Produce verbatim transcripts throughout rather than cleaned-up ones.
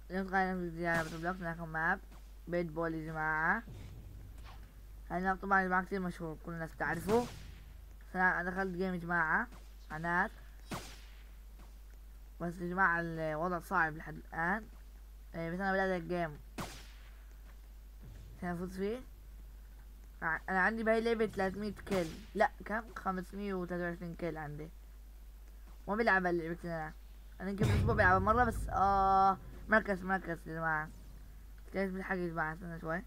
اليوم تقريبا في زيارة روبلوكس معكم ماب بيت بول يا جماعة. هذا طبعا يا جماعة كتير مشهور، كل الناس تعرفه. أنا دخلت جيم يا جماعة مع ناس، بس يا جماعة الوضع صعب لحد الآن. إيه بس أنا بدأت الجيم عشان أفوز فيه. أنا عندي بهاي اللعبة ثلاثمية كيل، لا كم، خمسمية وثلاثة وعشرين كيل عندي. ما بلعب اللعبة أنا أنا يمكن بالأسبوع بلعبها مرة بس. آه مركز مركز يا جماعة، كيف بالحق يا جماعة، استنى شوي.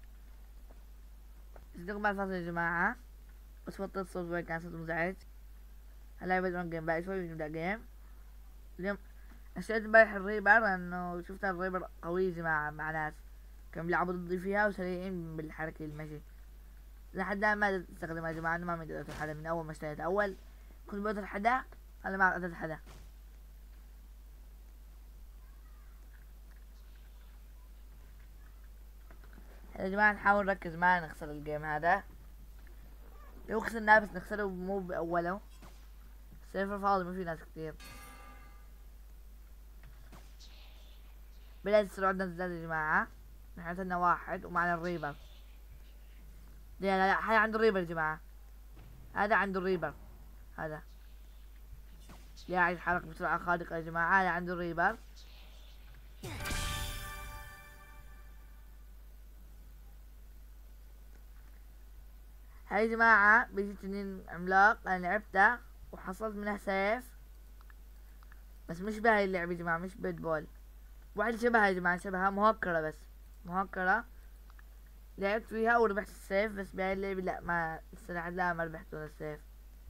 اشتغل بعد فترة يا جماعة، بس وطيت الصوت شوي كان صوت مزعج. هلا بدأ جيم بقى شوي نبدأ جيم. اليوم اشتريت امبارح الريبر لأنه شفت الريبر قوي يا جماعة مع ناس كانوا بيلعبوا ضدي فيها وسريعين بالحركة المشي. لحد الآن ما قدرت استخدمها يا جماعة، أنا ما قدرت أقتل حدا من أول ما اشتريتها. أول كنت بقتل حدا، أنا ما قتلت حدا. يا جماعة نحاول نركز ما نخسر الجيم هذا. لو خسرناه بس نخسره مو بأوله، السيرفر فاضي ما في ناس كتير. بداية السرعة عندنا زاد يا جماعة، نحن عندنا واحد ومعنا الريبر. لا لا لا هذا عنده الريبر يا جماعة، هذا عنده الريبر، هذا قاعد يتحرك بسرعة خارقة يا جماعة، هذا عنده الريبر. هاي يا جماعة بيجي تنين عملاق أنا لعبته وحصلت منها سيف، بس مش بهاي اللعبة يا جماعة، مش بيت بول. واحد شبهها يا جماعة، شبهها مهكرة، بس مهكرة لعبت فيها وربحت السيف. بس بهاي اللعبة لا، ما الصراحة لا ما ربحت ولا السيف.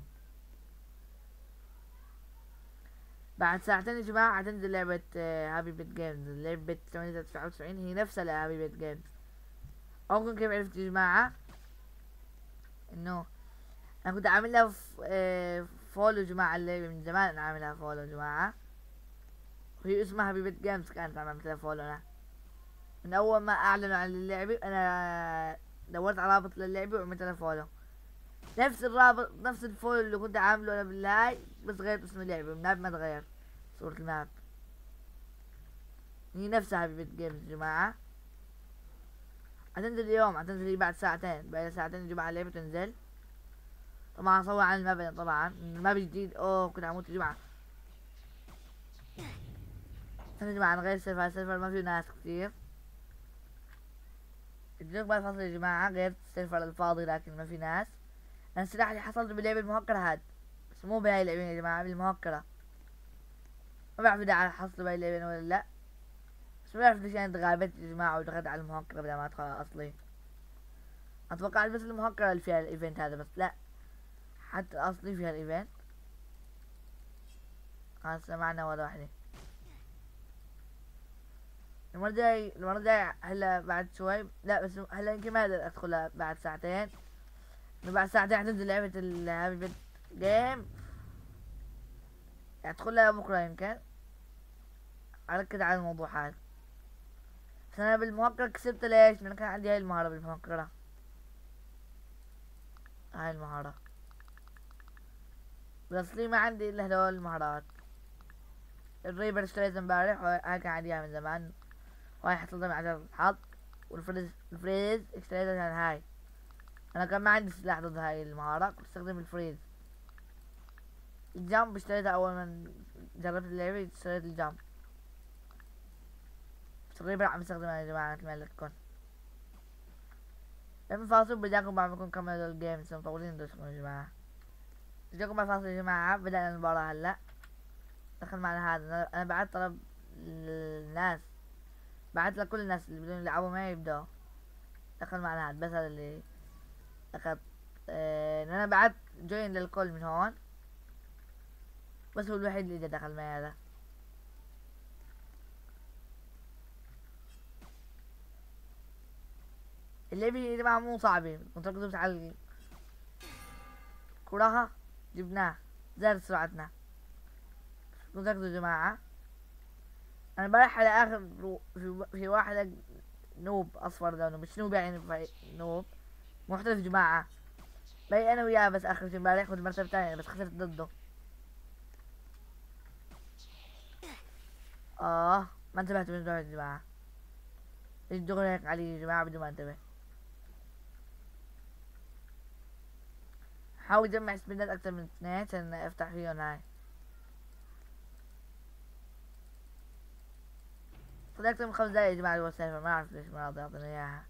بعد ساعتين يا جماعة حتنزل لعبة هابي بيت جيمز، لعبة ثمانية تسعة وتسعين هي نفسها لهابي بيت جيمز. أوكي كيف عرفت يا جماعة؟ إنه أنا كنت عاملها فولو يا جماعة، اللعبة من زمان أنا عاملها فولو يا جماعة، وهي اسمها هابي بيت جيمز، كانت عملت لها فولو أنا من أول ما أعلنوا عن اللعبة. أنا دورت على رابط للعبة وعملت لها فولو، نفس الرابط نفس الفولو اللي كنت عامله أنا بالهاي، بس غيرت اسم اللعبة، الماب ما تغير، صورة الماب هي نفسها هابي بيت جيمز يا جماعة. هتنزل اليوم، هتنزل هي بعد ساعتين، بعد ساعتين يا جماعة اللعبة تنزل. طبعا هصور عن الماب، طبعا الماب جديد. اوه كنت هموت يا جماعة. يا جماعة نغير السيرفر، السيرفر ما فيه ناس كتير. الجوك بعد فصل يا جماعة غيرت السيرفر الفاضي لكن ما في ناس. انا السلاح اللي حصلته باللعبة المهكرة هاد، بس مو بهاي اللعبة يا جماعة، بالمهكرة. ما بعرف اذا حصلوا بهاي اللعبة ولا لا، بس ما بعرف ليش انا تغابت يا جماعة ودخلت على المهكرة بدل ما ادخل على الاصلي. اتوقع بس المهكرة اللي فيها الايفنت هذا، بس لا حتى الاصلي فيها الايفنت. هسه معنا ولا واحدة. المرة الجاي المرة الجاي هلا بعد شوي، لا بس هلا يمكن ما اقدر ادخلها بعد ساعتين، انه بعد ساعتين حتنزل لعبة الهابي بيت جيم، ادخلها بكرة يمكن. اركز على الموضوع هذا. بس انا بالمهكرة كسبت ليش؟ لان كان عندي هاي المهارة بالمهكرة، هاي المهارة بالاصلي ما عندي الا هدول المهارات. الريبر اشتريته امبارح وهاي كان عندي من زمان، وهاي حصلتها مع عجلة الحظ. والفريز الفريز اشتريته عشان هاي، انا كان ما عندي سلاح ضد هاي المهارة، كنت استخدم الفريز. الجامب اشتريته اول ما جربت اللعبة، اشتريت الجامب. بس الريبر عم بستخدمها يا جماعة مثل ما قلت لكم. لما فاصل بداكم بعد ما نكون كملوا الجيم، لسه مطولين دوسكم يا جماعة. بداكم بعد فاصل يا جماعة، بدأنا المباراة هلا. دخل معنا هذا، انا بعت طلب للناس، بعت لكل الناس اللي بدهم يلعبوا معي يبدأوا. دخل معنا هذا، بس هذا اللي اخذ. اه انا بعت جوين للكل من هون، بس هو الوحيد اللي اجى دخل معي هذا. اللعبة يا جماعة مو صعبة، كنت ركزوا بس على الكراهة، جبناه زادت سرعتنا. كنت ركزوا يا جماعة. انا امبارح على اخر في, في واحد نوب اصفر لونه، مش نوب يعني نوب محترف يا جماعة، باقي انا وياه بس اخر شي امبارح كنت مرتبة تانية بس خسرت ضده. اه ما انتبهت من دول يا جماعة، الدغري هيك علي يا جماعة بدون ما انتبه. حاول اجمع سبينات اكتر من اثنين عشان افتح فيهم هاي. فضل اكتر من خمس دقايق يا جماعة جوا السيرفر، ما اعرف ليش ما راضي يعطيني اياها.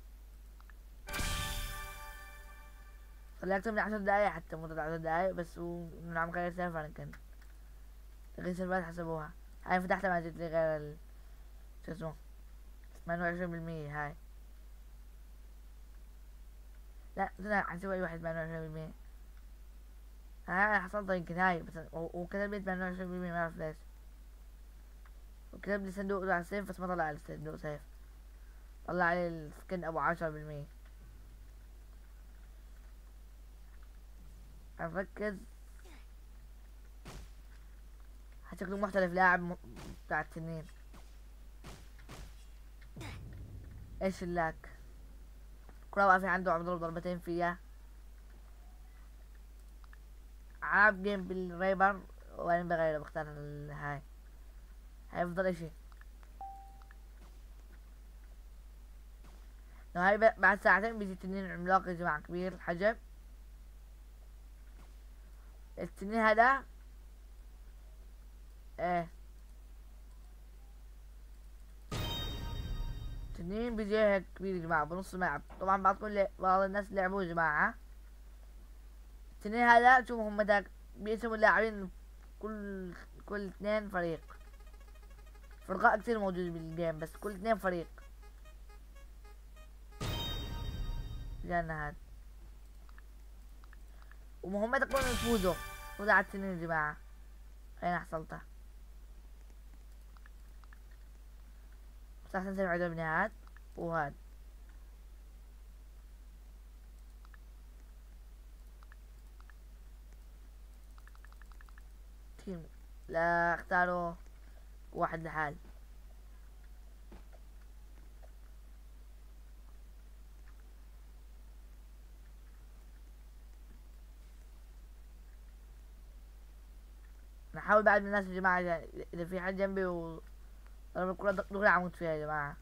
فضل اكتر من عشر دقايق حتى، مدة عشر دقايق بس، ومن عم غير سيرفر يمكن غير سيرفرات حسبوها. هاي فتحتها ما جت لي غير ال شو اسمه ثمانية وعشرين بالمية هاي. لا لا حسبوا اي واحد ثمانية وعشرين بالمية. هاي انا حصلتها يمكن هاي بس، وكتب لي ثمانية وعشرين بالمية ما اعرف ليش، وكتب لي صندوق على السيف بس ما طلع لي صندوق سيف، طلع لي السكن ابو عشرة بالمية. نركز. شكله محترف لاعب م... بتاع التنين. ايش اللاك؟ كرة واقفة عنده عم يضرب ضربتين فيها. عاب جيم بالريبر وين بغيره بختار هاي. هاي افضل اشي. لو هاي بعد ساعتين بيجي تنين عملاق يا جماعة كبير الحجم. التنين هذا ايه تنين بيجي هيك كبير يا جماعة بنص الملعب. طبعا بعض كل بعض الناس لعبوه يا جماعة. التنين هذا شوفوا هم دا بيقسموا اللاعبين كل كل اثنين فريق. فرقاء كتير موجود بالجيم بس كل اثنين فريق. جانا هاد ومهمتك كلهم يفوزوا. فوزوا على التنين يا جماعة. اين حصلتها؟ بس احسن سيف عجبني هاد وهاد. تيم لا اختاروا واحد لحال. نحاول بعد من الناس يا جماعة اذا في حد جنبي و ضرب الكرة دغري عمود فيها يا جماعة.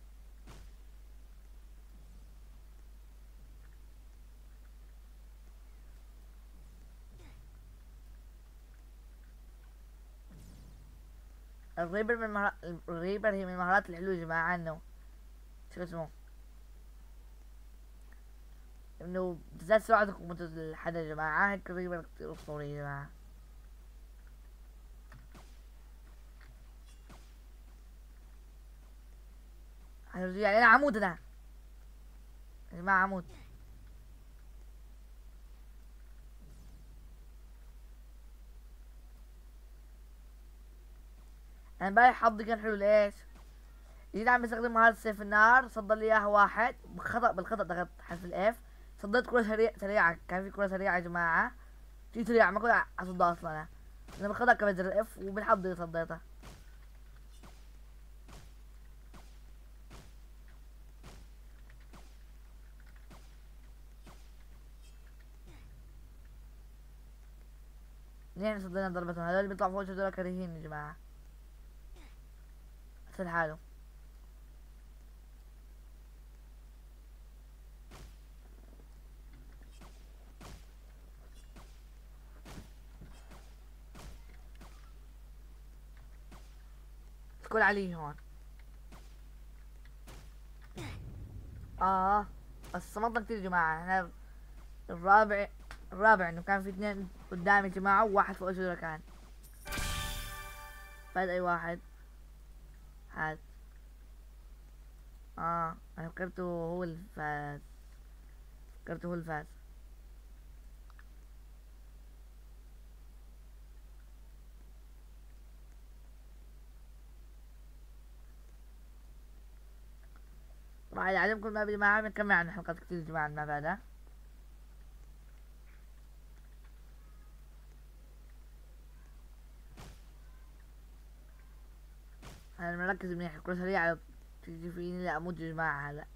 الريبر من مهارات الريبر هي من المهارات الحلوة يا جماعة، انه شو اسمه انه بتزداد سرعتك قوة الحدا يا جماعة. هيك الريبر كتير اسطوري يا جماعة. هيرجع علينا عمود ده يا جماعة عمود. انا امبارح حظي كان حلو ليش؟ جيت عم بستخدم مهارة سيف النار صد لي اياها واحد بالخطأ بالخطأ ضغطت حرف الاف صديت كرة سريع سريعة. كان في كرة سريعة يا جماعة جيت سريعة ما كنت اصدها اصلا. انا انا بالخطأ كمان زر الاف وبالحظ صديتها. ليه صدينا ضربتهم؟ هذول اللي بيطلعوا فوق هذول كريهين يا جماعة. اسهل حاله. الكل علي هون. اه بس صمتنا كتير يا جماعة. احنا الرابع الرابع انه كان في اثنين قدامي يا جماعة وواحد فوق شجرة كان. فاز اي واحد. هاد اه انا فكرته هو اللي فاز. فكرته هو اللي فاز. طبعا اللي عجبكم الماب يا جماعة بنكمل عن حلقات كتير يا جماعة الماب هذا. انا مركز منيح الكرة سريعة تيجي فيني لا اموت يا جماعة هلا.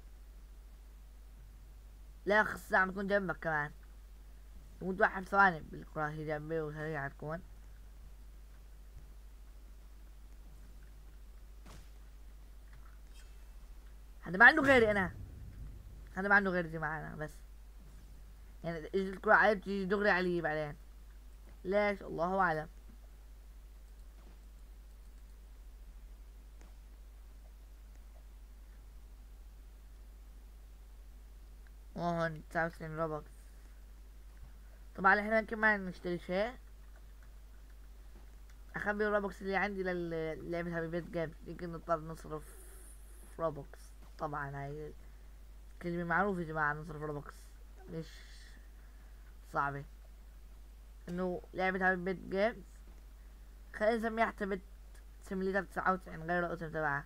لا خص الساعة تكون جنبك كمان. تموت واحد ثواني بالكرة هي جنبي وسريعة تكون. هذا ما عنده غيري انا، هذا ما عنده غيري يا جماعة انا بس. يعني اجت الكرة عليه بتيجي دغري علي بعدين. ليش؟ الله اعلم. هون تسعة وتسعين روبوكس. طبعا احنا كمان نشتري شيء، اخبي الروبوكس اللي عندي للعبة هابي بيت جيمز، يمكن نضطر نصرف روبوكس. طبعا هاي كلمة معروفة يا جماعة، نصرف روبوكس مش صعبة. انه لعبة هابي بيت جيمز خلينا نسميها حتى بيت سيميليتر تسعة وتسعين غير الاسم تبعها،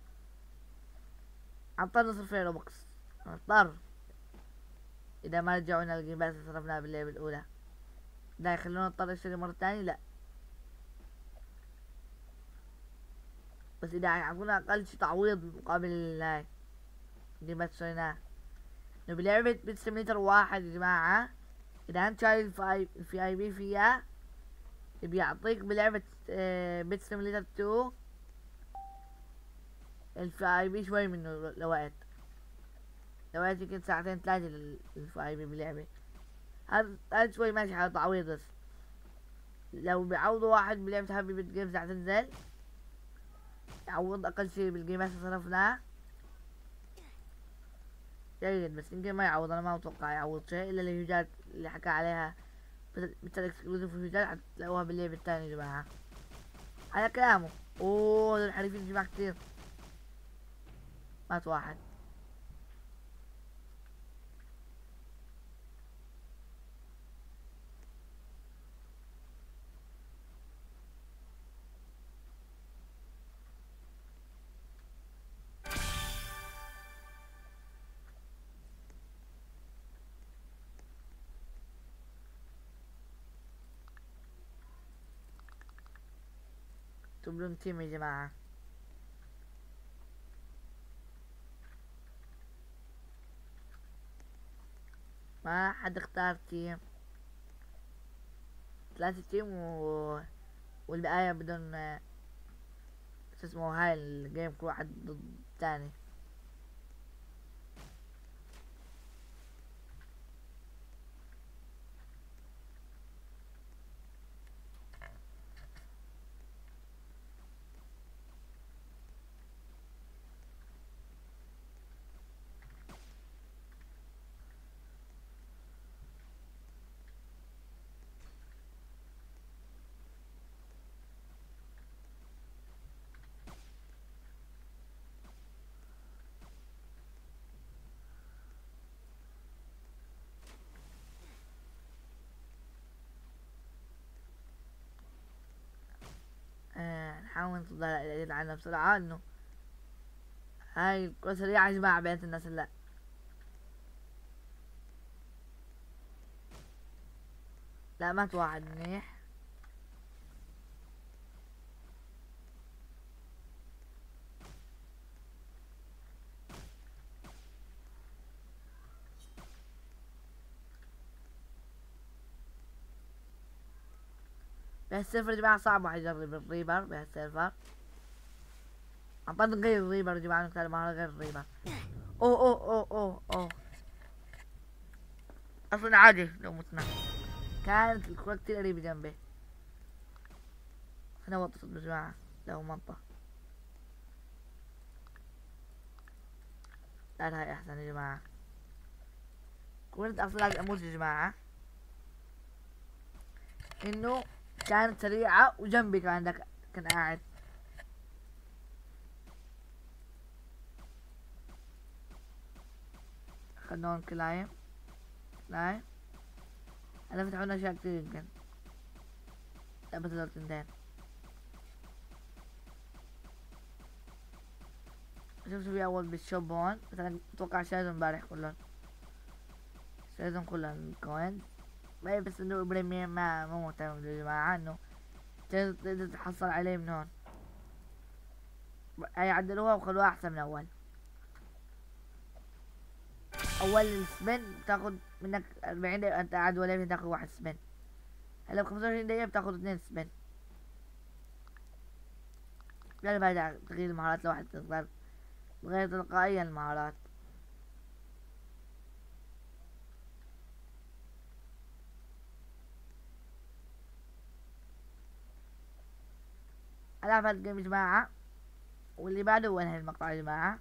عطل نصرف فيها روبوكس، نضطر اذا ما رجعونا الجيمات اللي صرفناها باللعبة الاولى. ده يخلونا نضطر نشتري مرة تانية؟ لا، بس اذا يعطونا اقل شي تعويض مقابل هاي الجيمات اللي اشتريناها. انه بلعبة بيت سيميليتر واحد يا جماعة، اذا انت شايل الفي اي بي فيها بيعطيك بلعبة آه بيت سيميليتر اتنين الفي اي بي شوي منه لوقت، لوقت يمكن ساعتين ثلاثة للفي اي بي بلعبة. هذا هذا شوي ماشي على تعويض، بس لو بيعوضوا واحد بلعبة هابي بيت جيمز رح تنزل يعوض اقل شي بالجيمات اللي صرفناها جيد، بس يمكن ما يعوض. انا ما اتوقع يعوض شيء الا الهيوجات اللي حكى عليها مثل اكسكلوزيف الهيوجات حتلاقوها باللعبة الثانية يا جماعة على كلامه. اوه هذول الحريفين يا جماعة كتير. مات واحد. تبلون تيم يا جماعة. ما حد اختار تيم، ثلاثة تيم و... والبقايا بدون شو اسمه هاي الجيم كل واحد ضد الثاني. آه نحاول نصد عنها بسرعة، انه هاي الكرة سريعة يا جماعة بينت الناس. لا لا مات واحد منيح. بهالسيرفر يا جماعة صعب واحد يجرب الريبر بهالسيرفر. عطانا غير الريبر يا جماعة، نختار مهارة غير الريبر. اوه اوه اوه اوه اوه اصلا عادي لو متنا، كانت الكرة كتير قريبة جنبي. انا وطفت يا جماعة لو منطة. لا هاي احسن يا جماعة. كنت اصلا لازم اموت يا جماعة، انه كانت سريعة وجنبي كان دك... كان قاعد. خلنا هون كلايم كلايم. انا فتحوا لنا اشياء كتير يمكن. لا بس هذول تنتين. شوف شو في اول بالشوب هون، بس انا اتوقع شايلهم امبارح كلهم، شايلهم كلهم الكوينز. ما بس انه بريمير ما مو مهتم يا جماعة، انه تقدر تحصل عليه من هون. هاي عدلوها وخلوها احسن من اول. اول السبن بتاخد منك اربعين دقيقة انت قاعد ولا تاخد واحد سبن. هلا ب خمسة وعشرين دقيقة بتاخد اثنين سبن. غالبا هذا تغيير المهارات لواحد تقدر غير تلقائيا المهارات. ألعب هاد الجيم يا جماعة، واللي بعده وانهي المقطع يا جماعة.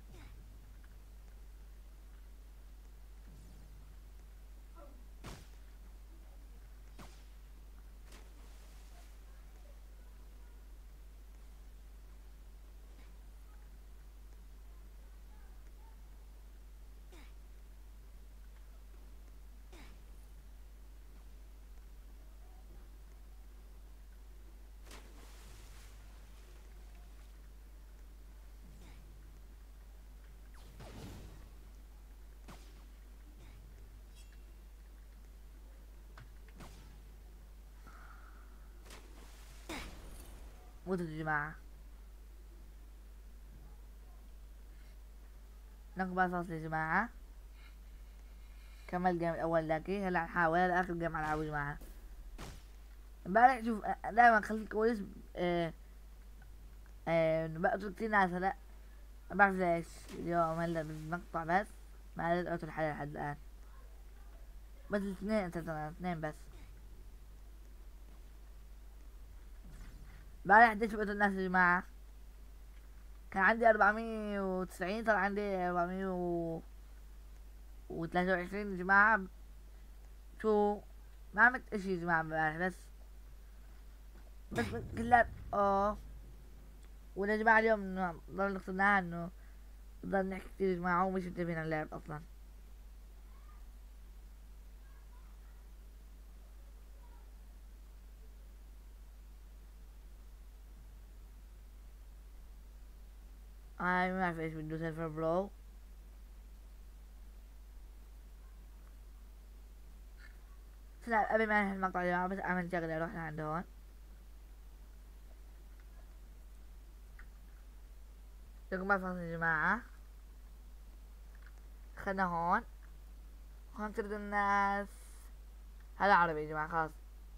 موتوا يا جماعة. نقبل فصل يا جماعة. كمل الجيم الأول لاكي، هلا نحاول هذا آخر جيم ألعبه يا جماعة. امبارح شوف دايما خليك كويس. اه اه بقتل كتير ناس هلا، ما بعرف ليش اليوم هلا بالمقطع بس ما قدرت أقتل حدا لحد الآن. بس الاثنين انت اثنين بس. امبارح قديش بقتل الناس يا جماعة؟ كان عندي أربعمية وتسعين، صار عندي أربعمية وثلاثة وعشرين يا جماعة. شو ما عملت اشي يا جماعة امبارح، بس بس كلها اه. ويا جماعة اليوم انه ضل اقتناع انه نضل نحكي كتير يا جماعة ومش منتبهين على اللعب اصلا. هاي ما بعرف ايش بده سيرفر برو. لا قبل ما انهي المقطع يا جماعة بس اعمل شغلة، اروح لعند هون. لكم ما فصل يا جماعة. خدنا هون، هون ترد الناس. هذا عربي يا جماعة خلاص.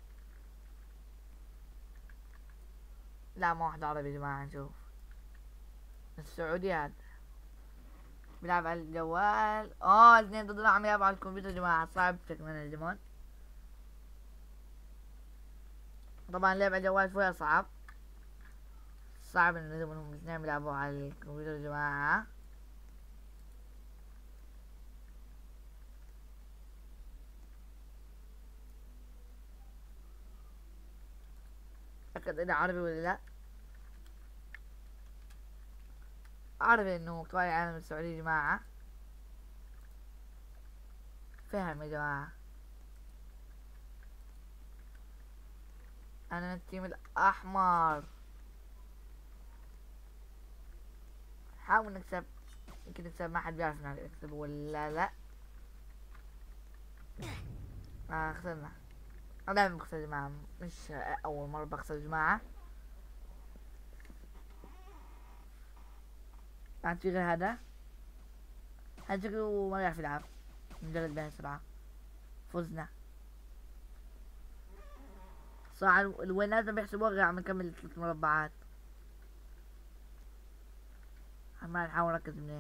لا ما واحد عربي يا جماعة، نشوف السعودي هاد بيلعب على الجوال. اه الاثنين ضدنا عم يلعبوا على الكمبيوتر يا جماعة، صعب شكلنا الجيمون. طبعا لعب على الجوال شوية صعب، صعب انه لازم انهم الاثنين بيلعبوا على الكمبيوتر يا جماعة. أتأكد إذا عربي ولا لا. عربي انه قوي العالم السعودي يا جماعة. فهم يا جماعة. انا من التيم الاحمر. حاول نكسب، يمكن نكسب، ما حد بيعرف نكسب ولا لا. آه خسرنا. انا دايما بخسر يا جماعة، مش اول مرة بخسر يا جماعة. بعد في غير هذا، هذا شكله ما بيعرف يلعب، نجرب بها بسرعة. فزنا صراحة. الوينات ما بيحسبوها غير عم نكمل ثلاث مربعات. عمال نحاول نركز منيح.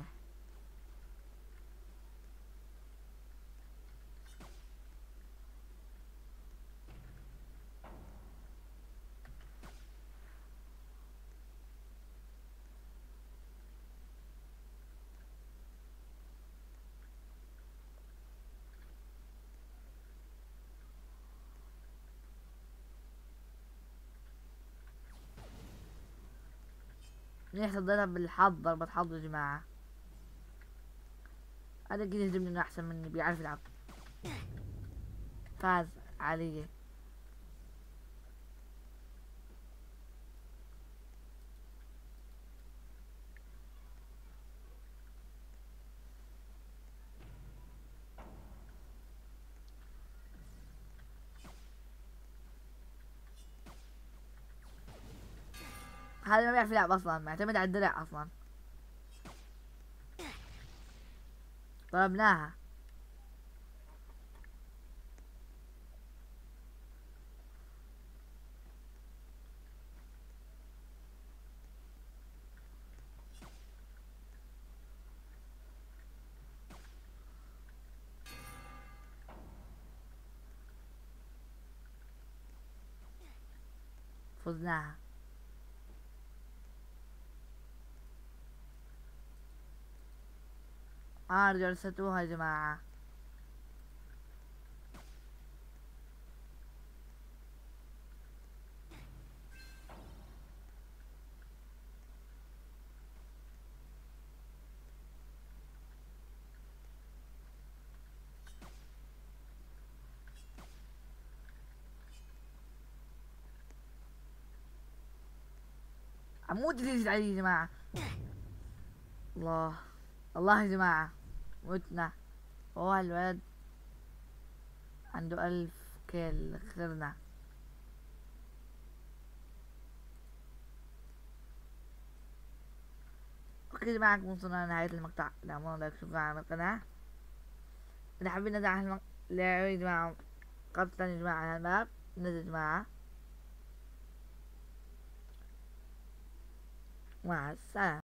منيح صديتها بالحظ، ضربة حظ يا جماعة. هذا أكيد يهزمني إنه أحسن مني، بيعرف يلعب. فاز علي. هذا ما بيعرف يلعب أصلا، معتمد على الدرع أصلا. ضربناها. فزناها. اه جلستوها يا جماعة. عمود جديد عليه يا جماعة. الله الله يا جماعة، متنا. هو الولد عنده ألف كيل خسرنا. اوكي يا جماعة، وصلنا لنهاية المقطع. لا مو لايك، شكرا على القناة. إذا حابين نزعل المق... لا يا جماعة قصة يا جماعة على الباب نزل يا جماعة. مع السلامة.